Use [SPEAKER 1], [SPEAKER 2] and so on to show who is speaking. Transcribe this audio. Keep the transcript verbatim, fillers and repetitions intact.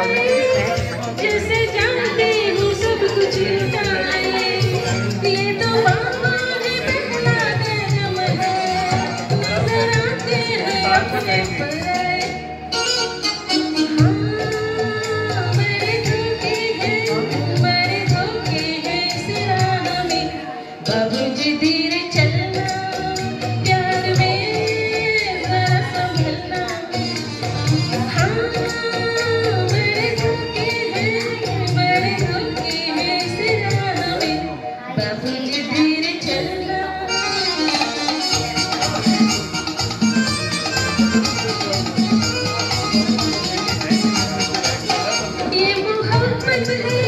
[SPEAKER 1] जैसे जानते हो सब कुछ जाने, ये तो बाबा ने पहला जन्म है, नजर आते हैं अपने पर। हाँ बड़े धोखे हैं, बड़े धोखे हैं इस राह में, बाबूजी धीरे चलना, प्यार में जरा संभलना। हाँ बड़े धोखे हैं, बड़े धोखे हैं इस राह में, बाबूजी धीरे चलना। ये मोहब्बत है